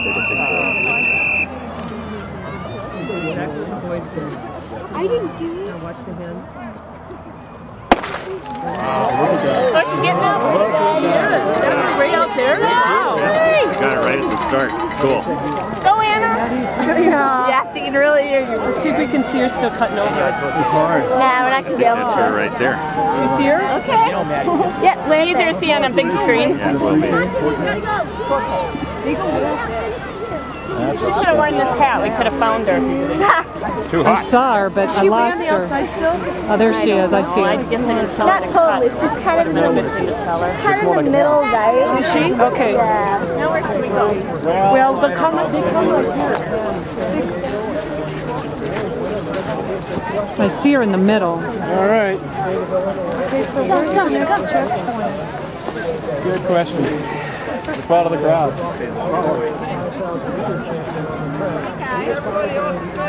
I didn't do it. Watch the hand. Wow, look at that. Oh, she's getting out. Yeah. Right out there. Wow. Yeah, you got it right at the start. Cool. Go, Anna. Yeah. Yeah, she can really hear you. Let's see if we can see her still cutting over. It's hard. Nah, we're not going to be able That's to. her right there. You see her? Okay. Yeah, land Easier to see on a big screen. Yeah, it will be. She should have worn this hat. We could have found her. Too I hot. saw her, but I She way on lost the her. outside still? Oh, there she is. I see I her. guess I didn't tell Not her. totally. She's kind of in the middle, right? Is she? Okay. Yeah. Now where can we go? Well, they come right here. I see her in the middle. All right. Let's go. Good question. Fall to the ground.